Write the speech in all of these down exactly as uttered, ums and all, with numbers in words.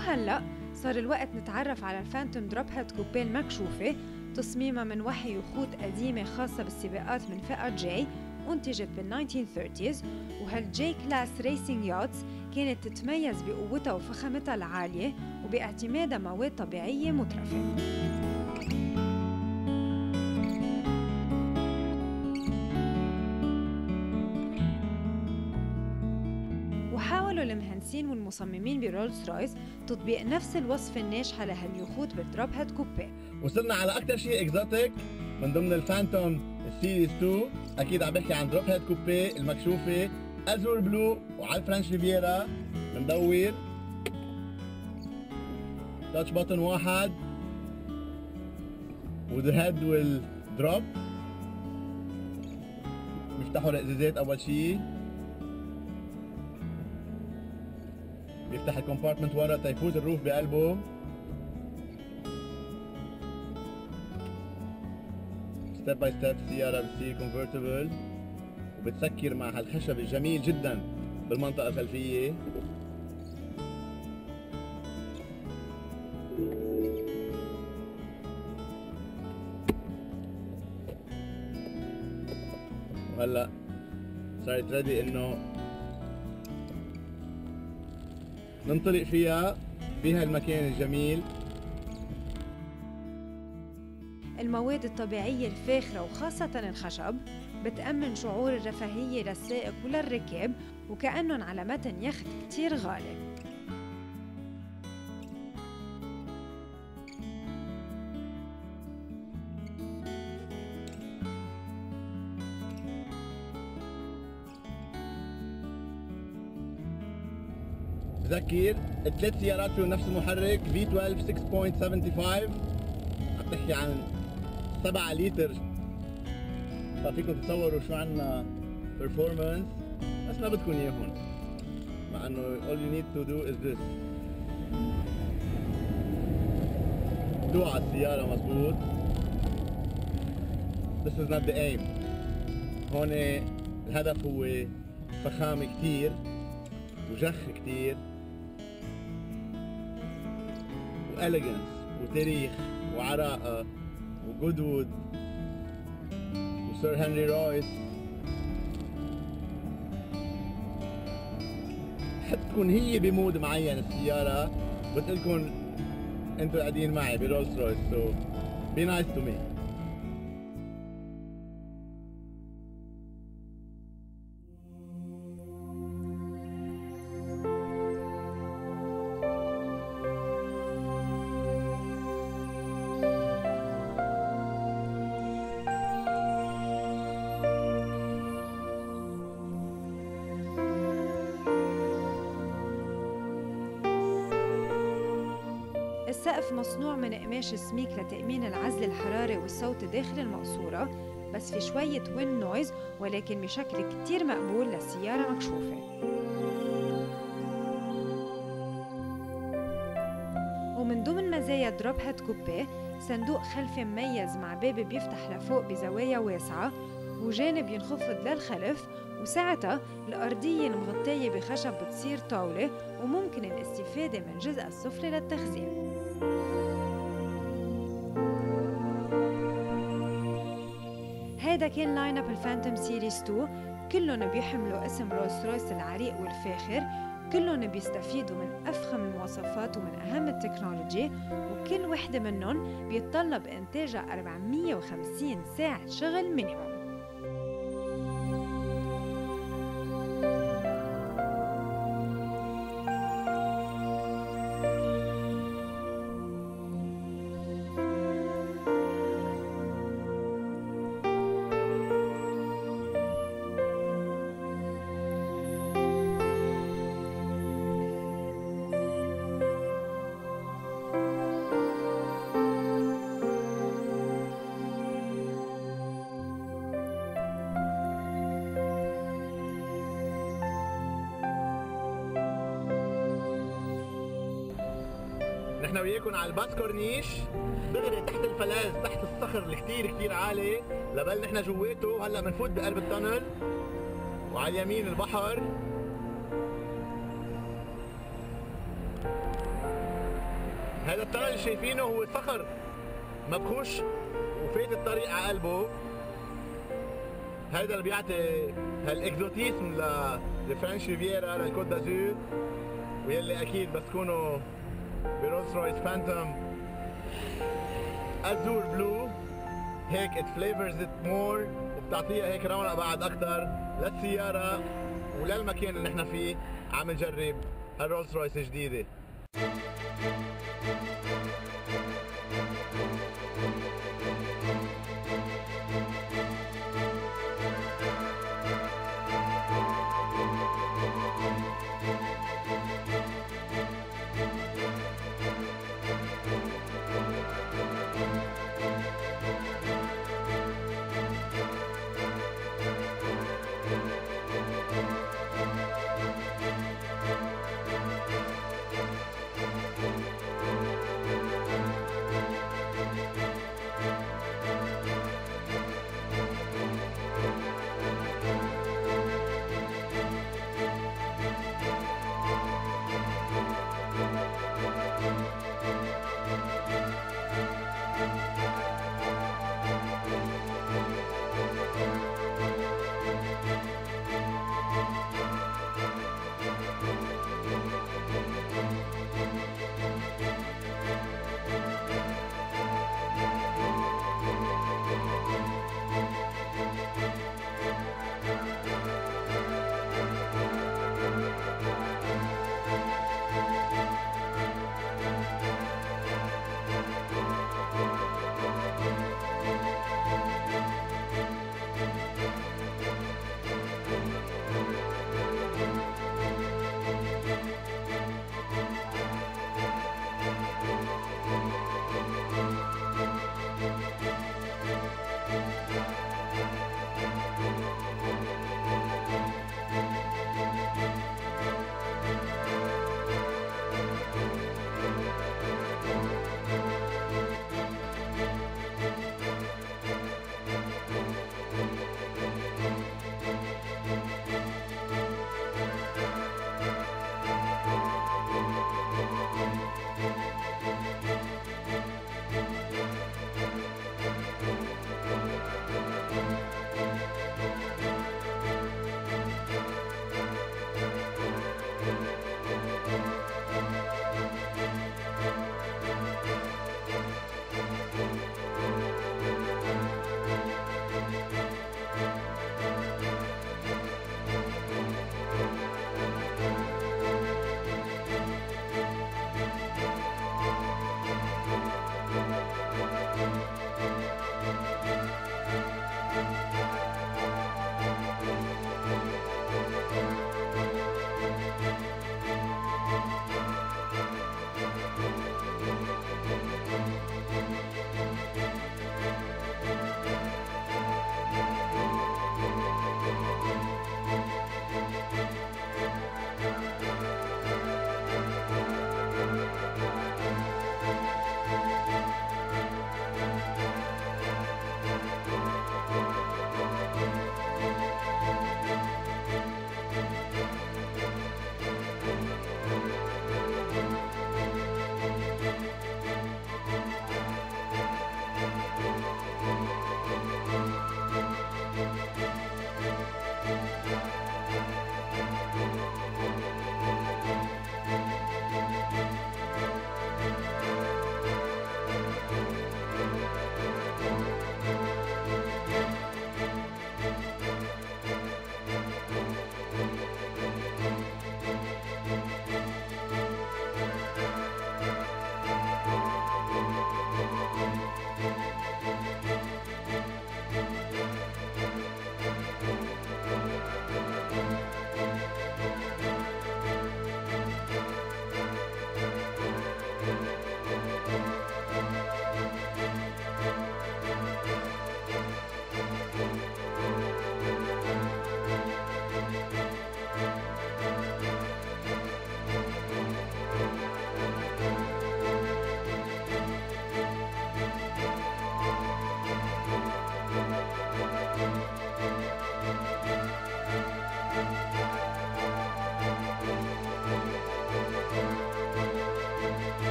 وهلأ صار الوقت نتعرف على الفانتوم دروب هيد كوبيه المكشوفة، تصميمها من وحي وخوت قديمة خاصة بالسباقات من فئة جي، أنتجت بالناينتين ثيرتيز. وهالجي كلاس ريسينج يوتس كانت تتميز بقوتها وفخامتها العالية وباعتمادها مواد طبيعية مترفة. وحاولوا المهندسين والمصممين برولز رويس تطبيق نفس الوصفة الناجحة لهاليخوت بالدروب هيد كوبيه. وصلنا على أكثر شيء اكزوتيك من ضمن الفانتوم السيريز تو، أكيد عم بحكي عن دروب هيد كوبيه المكشوفة أزور بلو، وعلى الفرنش ريفيرا بندور تاتش بوتن واحد وذا هيد والدروب. بيفتحوا الازازات أول شيء، بيفتح الكومبارتمنت ورا تيفوز الروف بقلبه. ستيب باي ستيب السيارة بتصير كونفرتبل وبتسكر مع هالخشب الجميل جدا بالمنطقة الخلفية. وهلا صارت ريدي انه ننطلق فيها بهالمكان الجميل. المواد الطبيعية الفاخرة وخاصة الخشب بتأمن شعور الرفاهية للسائق وللركاب، وكأنهم على متن يخت كتير غالي. بذكر الثلاث سيارات فيهم نفس المحرك في اثنا عشر ستة فاصلة خمسة وسبعين، عم تحكي عن سبعة لتر، ففيكم تتصوروا شو عنا performance، بس ما بدكم اياهم، مع انه all you need to do is this. توقع السيارة مظبوط. This is not the aim. هون الهدف هو فخامة كتير وجخ كتير وإليجنس وتاريخ وعراقة وجودوود وسير هنري رويس. حتكون هي بمود معين السيارة، بتقلكن انتوا قاعدين معي برولز رويس، so be nice to me. السقف مصنوع من قماش سميك لتأمين العزل الحراري والصوت داخل المقصورة، بس في شوية وين نويز، ولكن بشكل كتير مقبول للسيارة مكشوفة. ومن ضمن مزايا دروب هيد كوبيه صندوق خلفي مميز مع باب بيفتح لفوق بزوايا واسعة وجانب ينخفض للخلف، وساعتها الأرضية المغطية بخشب بتصير طاولة، وممكن الاستفادة من جزء السفلي للتخزين. هيدا كان لاين اب الفانتوم سيريز تو، كلهم بيحملوا اسم رولز رويس العريق والفاخر، كلهم بيستفيدوا من أفخم المواصفات ومن أهم التكنولوجي، وكل وحدة منهم بيتطلب إنتاجها أربعمية وخمسين ساعة شغل مينيموم. نحن وياكم على الباس كورنيش دغري تحت الفلاز، تحت الصخر اللي كتير كتير عالي، لبل نحن جواته. هلا بنفوت بقلب التونل وعلى اليمين البحر. هذا التنل اللي شايفينه هو صخر مبخوش وفات الطريق على قلبه. هيدا اللي بيعطي هالاكزوتيزم لفرنش ريفيرا للكوت دازور، ويلي اكيد بس تكونوا برولز رويس فانتوم ازور بلو هيك ات فليفرز ات مور، وبتعطيها هيك رونق بعد اكثر للسياره وللمكان اللي نحن فيه عم نجرب هالرولز رويس الجديده.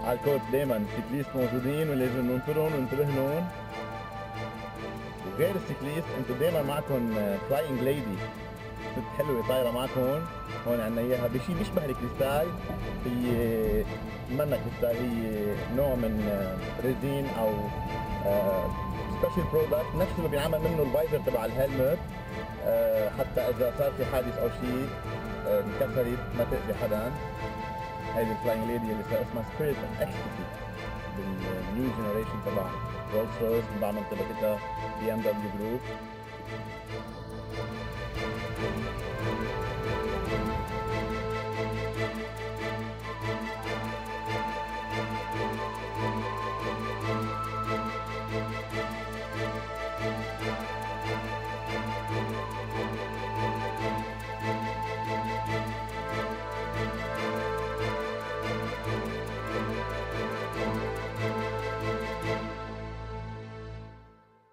على الكوت دايما السيكليست موجودين ولازم ننطرهم وننتبه لهم. وغير السيكليست انتم دايما معكم فلاينج ليدي، ست حلوه طايره معكم. هون عندنا اياها بشي بيشبه الكريستال، هي منا كريستال، هي نوع من ريزين او سبيشال برودكت، نفس اللي بينعمل منه الفايزر تبع الهلمت، حتى اذا صار في حادث او شيء انكسرت ما تاذي حدا. هيدي الفلاينج ليدي اللي صار اسمها سبيريت اوف اكستاسي بالنيو جنريشن تبع رولز رويس من بعد ما انطلقتها بي ام دبليو جروب.